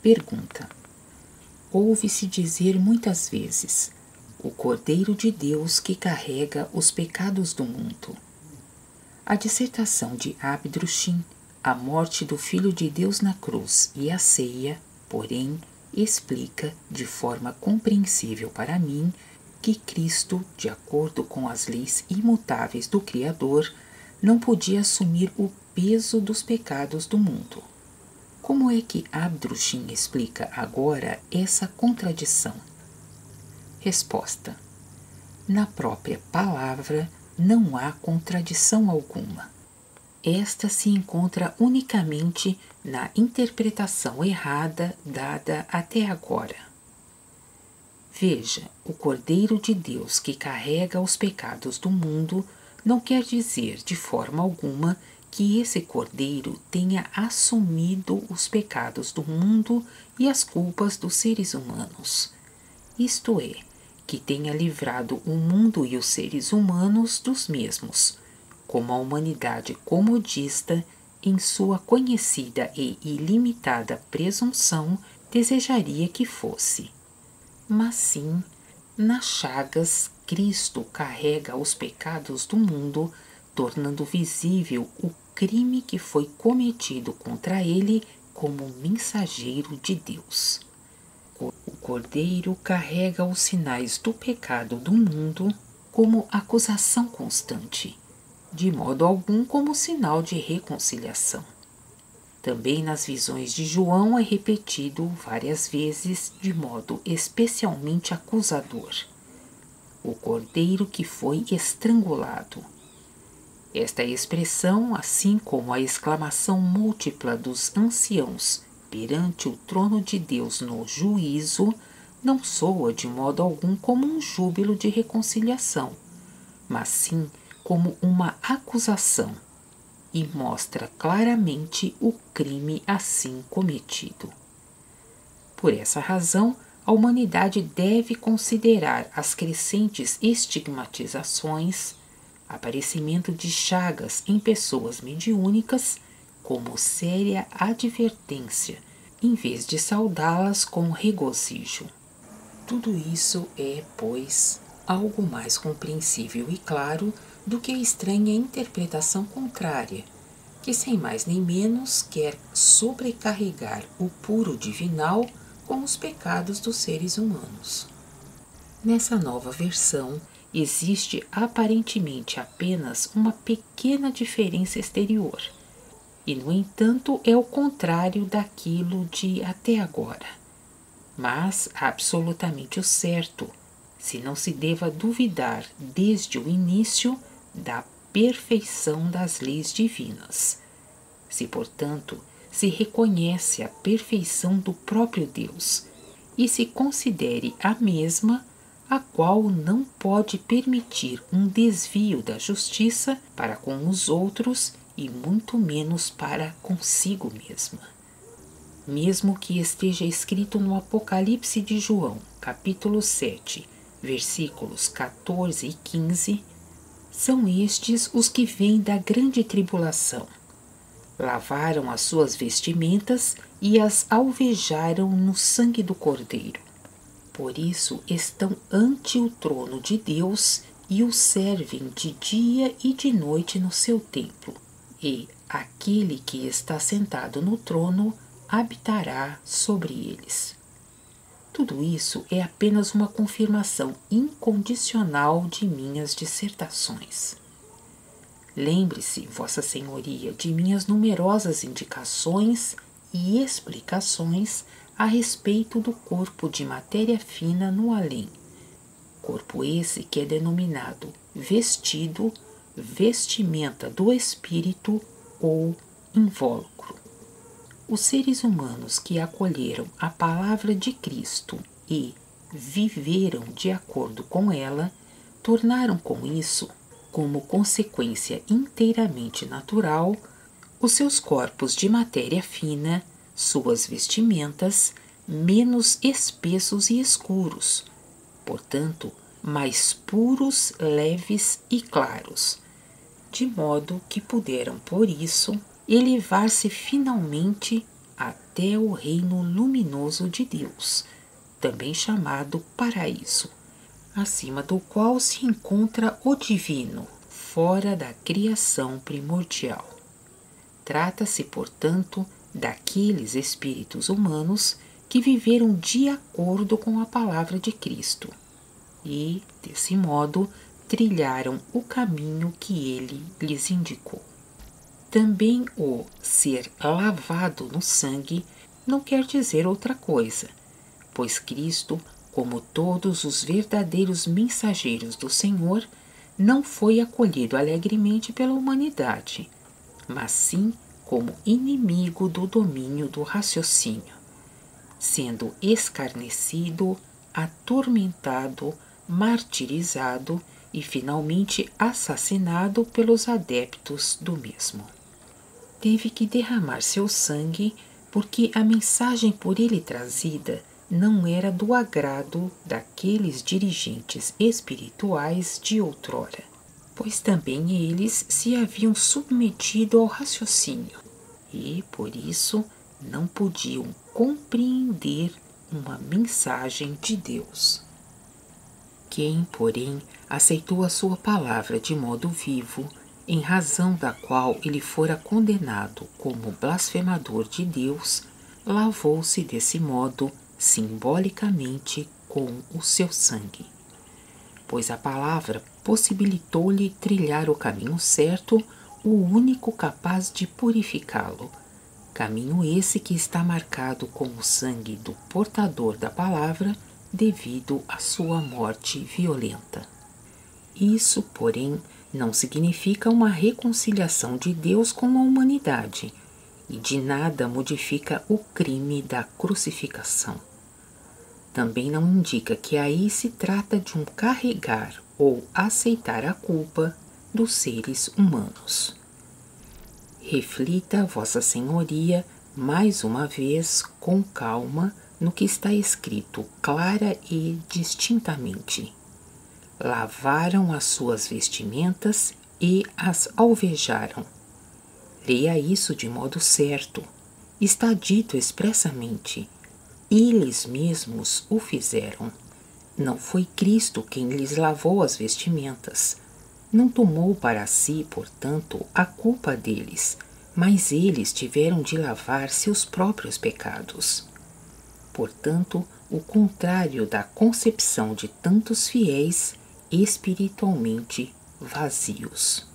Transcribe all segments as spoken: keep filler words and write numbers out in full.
Pergunta: ouve-se dizer muitas vezes, o Cordeiro de Deus que carrega os pecados do mundo. A dissertação de Abdrushim, a morte do Filho de Deus na cruz e a ceia, porém, explica de forma compreensível para mim que Cristo, de acordo com as leis imutáveis do Criador, não podia assumir o peso dos pecados do mundo. Como é que Abdrushim explica agora essa contradição? Resposta: na própria palavra não há contradição alguma. Esta se encontra unicamente na interpretação errada dada até agora. Veja, o Cordeiro de Deus que carrega os pecados do mundo não quer dizer de forma alguma que esse Cordeiro tenha assumido os pecados do mundo e as culpas dos seres humanos. Isto é, que tenha livrado o mundo e os seres humanos dos mesmos, como a humanidade comodista, em sua conhecida e ilimitada presunção, desejaria que fosse. Mas sim, nas chagas, Cristo carrega os pecados do mundo, tornando visível o crime que foi cometido contra ele como mensageiro de Deus. O Cordeiro carrega os sinais do pecado do mundo como acusação constante, de modo algum como sinal de reconciliação. Também nas visões de João é repetido várias vezes de modo especialmente acusador: o Cordeiro que foi estrangulado. Esta expressão, assim como a exclamação múltipla dos anciãos perante o trono de Deus no juízo, não soa de modo algum como um júbilo de reconciliação, mas sim como uma acusação, e mostra claramente o crime assim cometido. Por essa razão, a humanidade deve considerar as crescentes estigmatizações, aparecimento de chagas em pessoas mediúnicas, como séria advertência, em vez de saudá-las com regozijo. Tudo isso é, pois, algo mais compreensível e claro do que a estranha interpretação contrária, que sem mais nem menos quer sobrecarregar o puro divinal com os pecados dos seres humanos. Nessa nova versão, existe aparentemente apenas uma pequena diferença exterior, e no entanto é o contrário daquilo de até agora, mas absolutamente o certo, se não se deva duvidar desde o início da perfeição das leis divinas. Se, portanto, se reconhece a perfeição do próprio Deus e se considere a mesma, a qual não pode permitir um desvio da justiça para com os outros e muito menos para consigo mesma. Mesmo que esteja escrito no Apocalipse de João, capítulo sete, versículos quatorze e quinze, são estes os que vêm da grande tribulação. Lavaram as suas vestimentas e as alvejaram no sangue do Cordeiro. Por isso estão ante o trono de Deus e o servem de dia e de noite no seu templo, e aquele que está sentado no trono habitará sobre eles. Tudo isso é apenas uma confirmação incondicional de minhas dissertações. Lembre-se, Vossa Senhoria, de minhas numerosas indicações e explicações a respeito do corpo de matéria fina no além, corpo esse que é denominado vestido, vestimenta do espírito ou invólucro. Os seres humanos que acolheram a palavra de Cristo e viveram de acordo com ela, tornaram com isso, como consequência inteiramente natural, os seus corpos de matéria fina, suas vestimentas, menos espessos e escuros, portanto, mais puros, leves e claros, de modo que puderam, por isso, elevar-se finalmente a até o reino luminoso de Deus, também chamado paraíso, acima do qual se encontra o divino, fora da criação primordial. Trata-se, portanto, daqueles espíritos humanos que viveram de acordo com a palavra de Cristo e, desse modo, trilharam o caminho que ele lhes indicou. Também o ser lavado no sangue não quer dizer outra coisa, pois Cristo, como todos os verdadeiros mensageiros do Senhor, não foi acolhido alegremente pela humanidade, mas sim como inimigo do domínio do raciocínio, sendo escarnecido, atormentado, martirizado e finalmente assassinado pelos adeptos do mesmo. Teve que derramar seu sangue porque a mensagem por ele trazida não era do agrado daqueles dirigentes espirituais de outrora, pois também eles se haviam submetido ao raciocínio e, por isso, não podiam compreender uma mensagem de Deus. Quem, porém, aceitou a sua palavra de modo vivo, em razão da qual ele fora condenado como blasfemador de Deus, lavou-se desse modo simbolicamente com o seu sangue, pois a palavra possibilitou-lhe trilhar o caminho certo, o único capaz de purificá-lo, caminho esse que está marcado com o sangue do portador da palavra devido à sua morte violenta. Isso, porém, não significa uma reconciliação de Deus com a humanidade e de nada modifica o crime da crucificação. Também não indica que aí se trata de um carregar ou aceitar a culpa dos seres humanos. Reflita, Vossa Senhoria, mais uma vez, com calma, no que está escrito clara e distintamente. Lavaram as suas vestimentas e as alvejaram. Leia isso de modo certo. Está dito expressamente: eles mesmos o fizeram. Não foi Cristo quem lhes lavou as vestimentas. Não tomou para si, portanto, a culpa deles, mas eles tiveram de lavar seus próprios pecados. Portanto, o contrário da concepção de tantos fiéis espiritualmente vazios.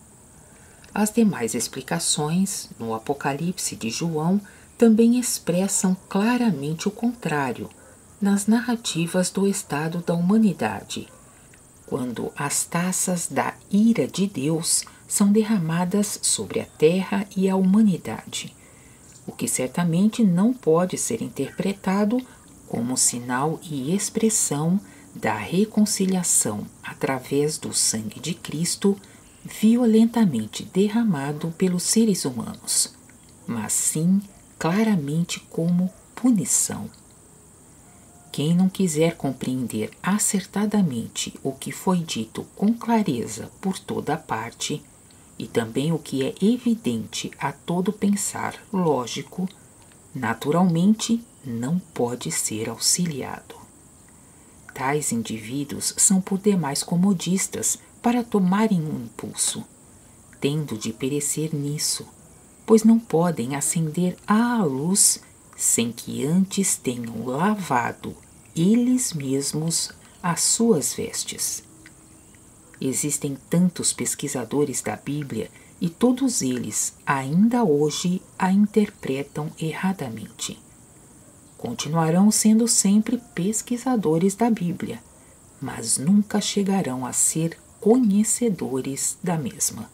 As demais explicações, no Apocalipse de João, também expressam claramente o contrário, nas narrativas do estado da humanidade, quando as taças da ira de Deus são derramadas sobre a terra e a humanidade, o que certamente não pode ser interpretado como sinal e expressão da reconciliação através do sangue de Cristo violentamente derramado pelos seres humanos, mas sim claramente como punição. Quem não quiser compreender acertadamente o que foi dito com clareza por toda parte, e também o que é evidente a todo pensar lógico, naturalmente não pode ser auxiliado. Tais indivíduos são por demais comodistas para tomarem um impulso, tendo de perecer nisso, pois não podem acender à luz sem que antes tenham lavado eles mesmos as suas vestes. Existem tantos pesquisadores da Bíblia e todos eles ainda hoje a interpretam erradamente. Continuarão sendo sempre pesquisadores da Bíblia, mas nunca chegarão a ser conhecedores da mesma.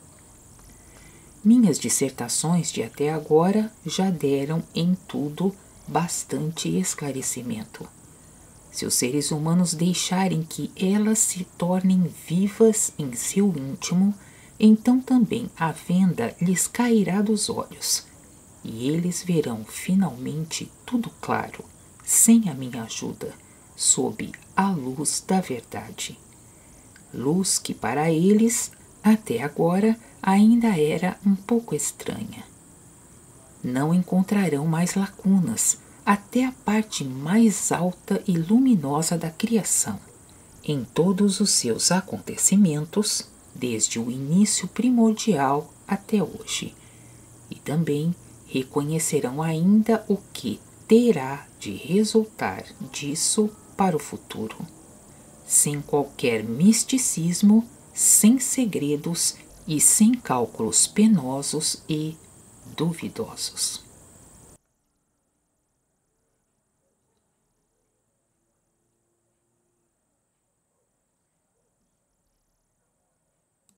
Minhas dissertações de até agora já deram em tudo bastante esclarecimento. Se os seres humanos deixarem que elas se tornem vivas em seu íntimo, então também a venda lhes cairá dos olhos, e eles verão finalmente tudo claro, sem a minha ajuda, sob a luz da verdade. Luz que para eles, até agora, ainda era um pouco estranha. não encontrarão mais lacunas até a parte mais alta e luminosa da criação, em todos os seus acontecimentos, desde o início primordial até hoje. E também reconhecerão ainda o que terá de resultar disso para o futuro, sem qualquer misticismo, sem segredos e sem cálculos penosos e duvidosos.